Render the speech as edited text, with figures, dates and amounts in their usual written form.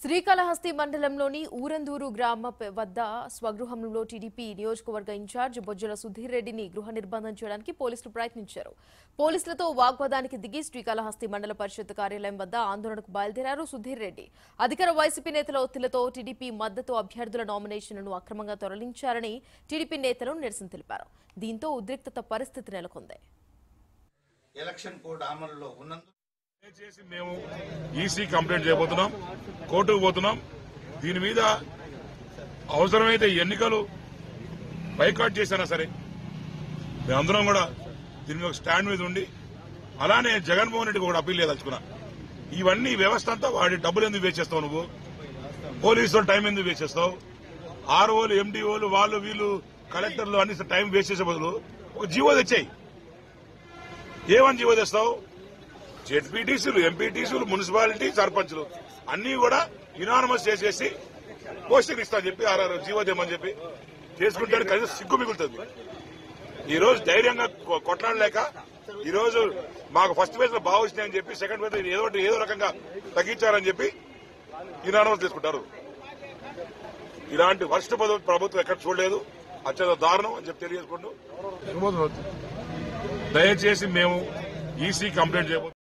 శ్రీకాళహస్తి మండలంలోని ఊరందూరు గ్రామ వద్ద స్వగృహంలో టీడీపీ నియోజకవర్గ ఇన్ఛార్జ్ బొజ్జల సుధీర్ రెడ్డిని గృహ నిర్బంధం చేయడానికి పోలీసులు ప్రయత్నించారు. పోలీసులతో వాగ్వాదానికి దిగి శ్రీకాళహస్తి మండల పరిషత్ కార్యాలయం వద్ద ఆందోళనకు బయలుదేరారు సుధీర్ రెడ్డి. అధికార వైసీపీ నేతల ఒత్తిళ్లతో టీడీపీ మద్దతు అభ్యర్థుల నామినేషన్లను అక్రమంగా తరలించారని టీడీపీ నేతలు నిరసన తెలిపారు. దీంతో ఉద్రిక్తత పరిస్థితి నెలకొంది. ఎలక్షన్ కోడ్ అమలులో ఉన్నందున దయచేసి మేము ఈసీ కంప్లైంట్ చేయబోతున్నాం, కోర్టుకు పోతున్నాం. దీని మీద అవసరమైతే ఎన్నికలు బైకాట్ చేసినా సరే మేమందరం కూడా దీని మీద స్టాండ్ మీద ఉండి, అలానే జగన్మోహన్ రెడ్డికి కూడా అప్పీల్ చేయదలుచుకున్నా. ఇవన్నీ వ్యవస్థ అంతా వాడి డబ్బులు ఎందుకు వేస్ట్ చేస్తావు, నువ్వు పోలీసులు టైం ఎందుకు వేస్ట్ చేస్తావు, ఆర్ఓలు ఎండిఓలు వాళ్ళు వీళ్ళు కలెక్టర్లు అన్ని టైం వేస్ట్ చేసే బదులు ఒక జీవో తెచ్చాయి. ఏమని జీవో తెస్తావు? జెడ్పీటీసీలు, ఎంపీటీసీలు, మున్సిపాలిటీ సర్పంచ్లు అన్ని కూడా యునానిమస్ చేసేసి పోస్టింగ్ ఇస్తామని చెప్పి ఆర్ఆర్ జీవో దేమని చెప్పి చేసుకుంటే కనీసం సిగ్గు మిగులుతుంది. ఈ రోజు ధైర్యంగా కొట్లాడలేక ఈ రోజు మాకు ఫస్ట్ ఫేజ్ లో బాగా వచ్చినాయని చెప్పి సెకండ్ ఫేజ్ ఏదో రకంగా తగ్గించారని చెప్పి యునానిమస్ తీసుకుంటారు. ఇలాంటి వరిష్ఠ ప్రభుత్వం ఎక్కడ చూడలేదు. అత్యంత దారుణం అని చెప్పి తెలియజేసుకుంటూ దయచేసి మేము ఈసీ కంప్లైంట్ చేయబోతున్నాం.